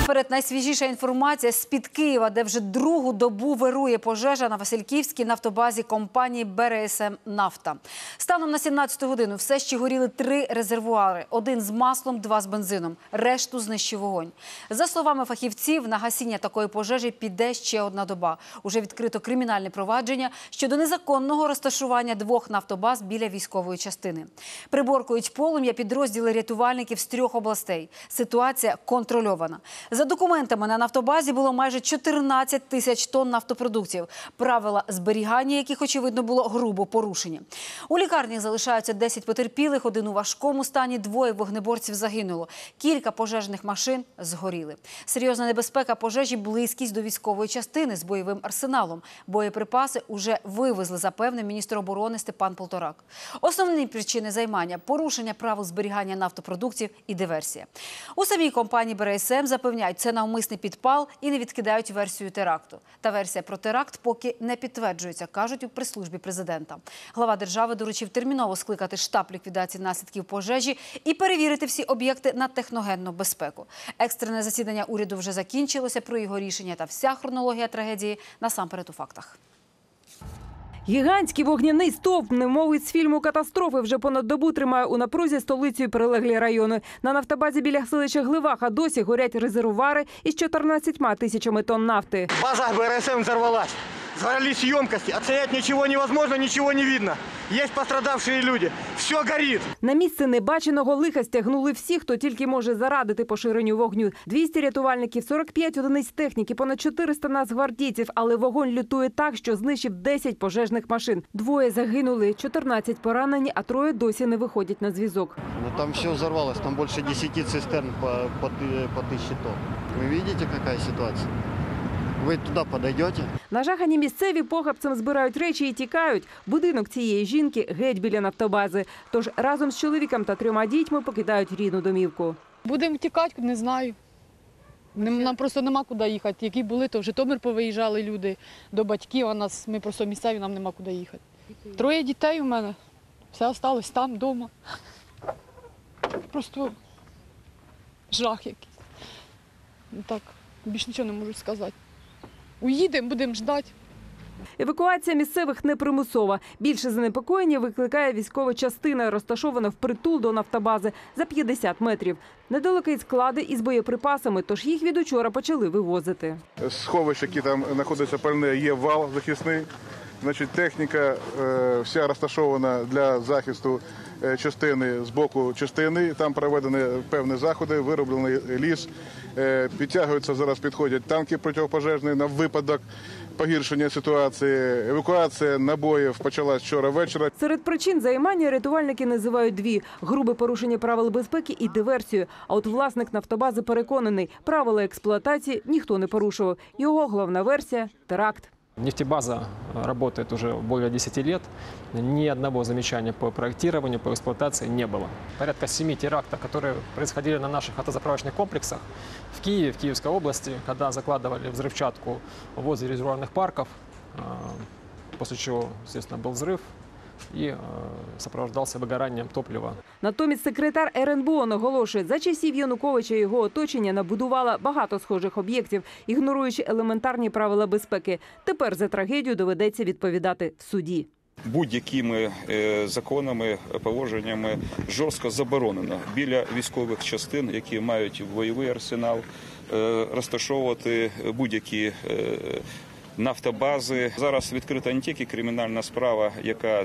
Насамперед, найсвіжіша інформація з-під Києва, де вже другу добу вирує пожежа на Васильківській нафтобазі компанії БРСМ «Нафта». Станом на 17-ту годину все ще горіли 3 резервуари. 1 з маслом, 2 з бензином. Решту знищив вогонь. За словами фахівців, на гасіння такої пожежі піде ще 1 доба. Уже відкрито кримінальне провадження щодо незаконного розташування 2 нафтобаз біля військової частини. Приборкують полум'я підрозділи рятувальників з 3 областей. Ситуація контрольована. За документами, на нафтобазі було майже 14 тисяч тонн нафтопродуктів. Правила зберігання яких, очевидно, було грубо порушені. У лікарнях залишаються 10 потерпілих, 1 у важкому стані, 2 вогнеборців загинуло. Кілька пожежних машин згоріли. Серйозна небезпека пожежі – близькість до військової частини з бойовим арсеналом. Боєприпаси уже вивезли, запевнив міністр оборони Степан Полторак. Основні причини займання – порушення правил зберігання нафтопродуктів і диверсія. У самій компанії БРСМ запевняють, це навмисний підпал і не відкидають версію теракту. Та версія про теракт поки не підтверджується, кажуть у прес-службі президента. Глава держави доручив терміново скликати штаб ліквідації наслідків пожежі і перевірити всі об'єкти на техногенну безпеку. Екстрене засідання уряду вже закінчилося, про його рішення та вся хронологія трагедії насамперед у фактах. Гігантський вогняний стовп, немовий з фільму «Катастрофи», вже понад добу тримає у напрузі столицю і прилеглі райони. На нафтобазі біля селища Гливаха досі горять резервуари із 14 тисячами тонн нафти. База БРСМ взорвалась. Взорвались емкости. Оценять ничего невозможно, ничего не видно. Есть пострадавшие люди. Все горит. На місце небаченого лиха стягнули всі, хто тільки може зарадити поширенню вогню. 200 рятувальників, 45 одиниць техніки, понад 400 нацгвардійців. Але вогонь лютує так, що знищив 10 пожежних машин. 2 загинули, 14 поранені, а 3 досі не виходять на зв'язок. Там все взорвалось, там більше 10 цистерн по 1000 тонн. Ви бачите, яка ситуація? Ви туди підійдете? Нажахані місцеві похапцем збирають речі і тікають. Будинок цієї жінки геть біля нафтобази. Тож разом з чоловіком та 3 дітьми покидають рідну домівку. Будемо тікати, не знаю. Нам просто нема куди їхати. Які були, то в Житомир повиїжджали люди до батьків, а ми просто місцеві, нам нема куди їхати. 3 дітей у мене, все залишилось там, вдома. Просто жах якийсь. Так, більше нічого не можу сказати. Уїдемо, будемо чекати. Евакуація місцевих не примусова. Більше занепокоєння викликає військова частина, розташована впритул до нафтобази за 50 метрів. Недалеко й склади із боєприпасами, тож їх від учора почали вивозити. Сховища, які там знаходяться пальне, є вал захисний. Значить, техніка вся розташована для захисту частини з боку частини. Там проведені певні заходи, вироблений ліс. Підтягуються, зараз підходять танки протипожежні на випадок погіршення ситуації. Евакуація набоїв почалась вчора ввечері. Серед причин займання рятувальники називають 2 – грубе порушення правил безпеки і диверсію. А от власник нафтобази переконаний, правила експлуатації ніхто не порушував. Його головна версія – теракт. Нефтебаза работает уже более 10 лет. Ни одного замечания по проектированию, по эксплуатации не было. Порядка 7 терактов, которые происходили на наших автозаправочных комплексах в Киеве, в Киевской области, когда закладывали взрывчатку возле резервуарных парков, после чего, естественно, был взрыв і супроводжувався вигоранням топлива. Натомість секретар РНБО наголошує, за часів Януковича і його оточення набудувала багато схожих об'єктів, ігноруючи елементарні правила безпеки. Тепер за трагедію доведеться відповідати в суді. Будь-якими законами, положеннями жорстко заборонено біля військових частин, які мають бойовий арсенал, розташовувати будь-які нафтобази. Зараз відкрита не тільки кримінальна справа, яка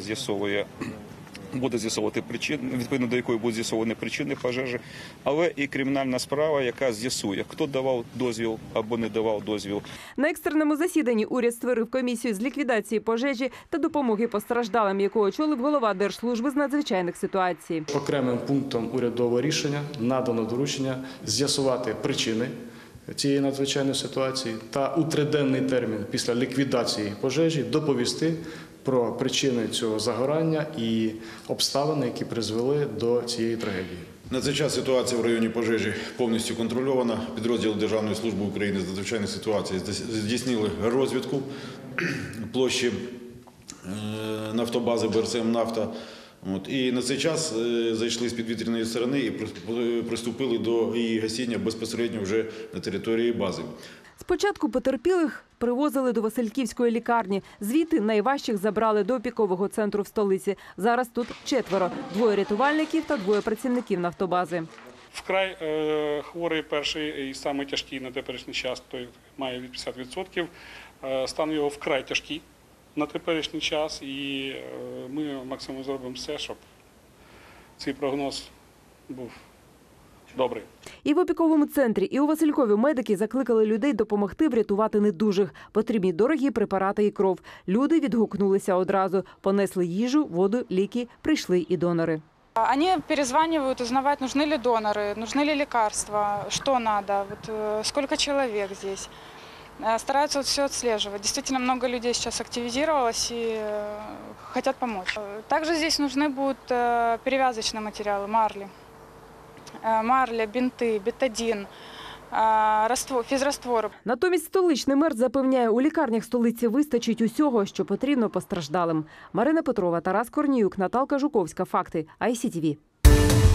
буде з'ясовувати причини, відповідно до якої будуть з'ясовані причини пожежі, але і кримінальна справа, яка з'ясує, хто давав дозвіл або не давав дозвіл. На екстреному засіданні уряд створив комісію з ліквідації пожежі та допомоги постраждалим, яку очолив голова Держслужби з надзвичайних ситуацій. Окремим пунктом урядового рішення надано доручення з'ясувати причини цієї надзвичайної ситуації та у 3-денний термін після ліквідації пожежі доповісти про причини цього загорання і обставини, які призвели до цієї трагедії. На цей час ситуація в районі пожежі повністю контрольована. Підрозділи Державної служби України з надзвичайних ситуацій здійснили розвідку площі нафтобази БРСМ «Нафта». І на цей час зайшли з підвітряної сторони і приступили до її гасіння безпосередньо вже на території бази. Спочатку потерпілих привозили до Васильківської лікарні. Звідти найважчих забрали до опікового центру в столиці. Зараз тут 4. 2 рятувальників та 2 працівників нафтобази. Вкрай хворий перший і самий тяжкий на теперішній час, той має від 50%. Стан його вкрай тяжкий на теперішній час, і ми максимум зробимо все, щоб цей прогноз був добрий. І в опіковому центрі, і у Василькові медики закликали людей допомогти врятувати недужих. Потрібні дорогі препарати і кров. Люди відгукнулися одразу. Понесли їжу, воду, ліки, прийшли і донори. Они перезванивают, узнавать, нужны ли доноры, нужны ли лекарства, что надо, сколько человек здесь. Стараются все отслеживать. Действительно, много людей сейчас активизировалось и хотят помочь. Также здесь нужны будут перевязочные материалы, марли. Марля, бинты, бетадин, фізраствори. Натомість столичний мер запевняє, у лікарнях столиці вистачить усього, що потрібно постраждалим. Марина Петрова, Тарас Корніюк, Наталка Жуковська. Факти. ICTV.